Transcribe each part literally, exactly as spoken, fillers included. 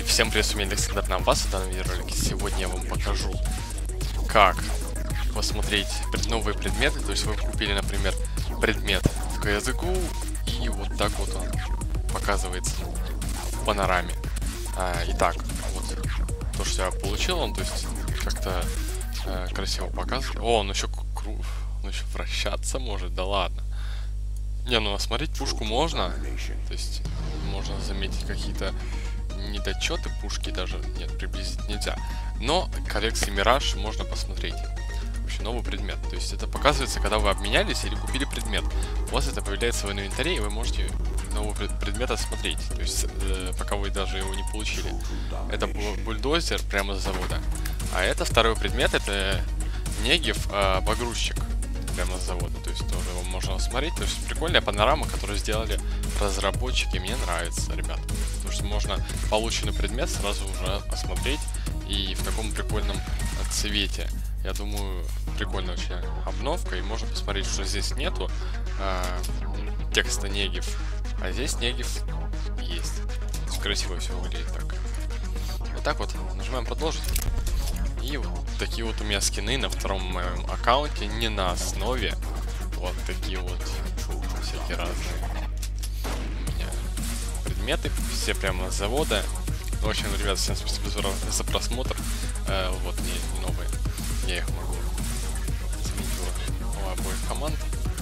Всем привет, с вами Александр Намбас. В данном видеоролике сегодня я вам покажу, как посмотреть новые предметы. То есть вы купили, например, предмет в си эс го, и вот так вот он показывается в панораме. А, итак, вот то, что я получил, он то есть как-то э, красиво показывает. О, он еще кру... он еще вращаться может, да ладно. Не, ну осмотреть пушку можно, то есть можно заметить какие-то недочеты пушки, даже нет, приблизить нельзя. Но коллекции Мираж можно посмотреть. Вообще новый предмет. То есть это показывается, когда вы обменялись или купили предмет. У вас это появляется в инвентаре, и вы можете новый предмет осмотреть. То есть э, пока вы даже его не получили. Это бульдозер прямо с завода. А это второй предмет, это Негев э, погрузчик прямо с завода. То есть тоже его можно осмотреть. То есть прикольная панорама, которую сделали разработчики. Мне нравится, ребят. Потому что можно полученный предмет сразу уже осмотреть. И в таком прикольном цвете. Я думаю, прикольная очень обновка. И можно посмотреть, что здесь нету э, текста Негев. А здесь Негев есть. Красиво все выглядит так. Вот так вот. Нажимаем продолжить. И вот такие вот у меня скины на втором моем аккаунте, не на основе. Вот такие вот всякие разные у меня предметы, все прямо с завода. В общем, ребят, всем спасибо за просмотр. Э, вот не новые. Я их могу заменить у обоих команд.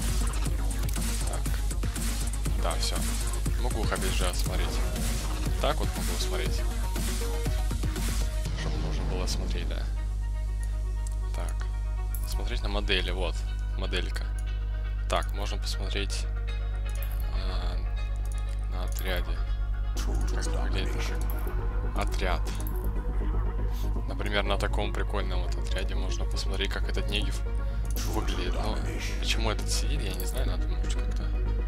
Так. Да, все. Могу их опять же осмотреть. Так вот могу смотреть. Чтобы нужно было смотреть, да. Так. Смотреть на модели. Вот. Моделька. Так, можно посмотреть э, на отряде. Как выглядит отряд. Например, на таком прикольном вот отряде можно посмотреть, как этот Негев выглядит. Но почему этот сидит, я не знаю, надо может как-то.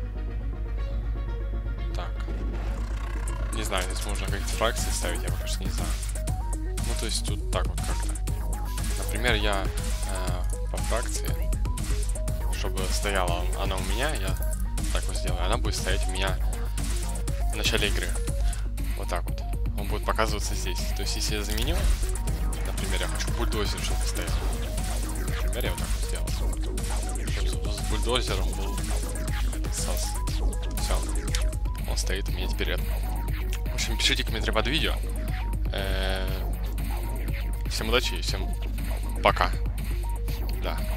Так. Не знаю, здесь можно какие-то фракции ставить, я пока что не знаю. Ну, то есть тут так вот как-то. Например, я э, по фракции, чтобы стояла она у меня, я так вот сделаю. Она будет стоять у меня в начале игры. Вот так вот. Он будет показываться здесь. То есть, если я заменю, например, я хочу бульдозер, чтобы стоять. Например, я вот так вот сделал. Чтобы с бульдозером был этот сас. Все. Он стоит у меня теперь рядом. В общем, пишите комментарии под видео. Всем удачи и всем пока. Да.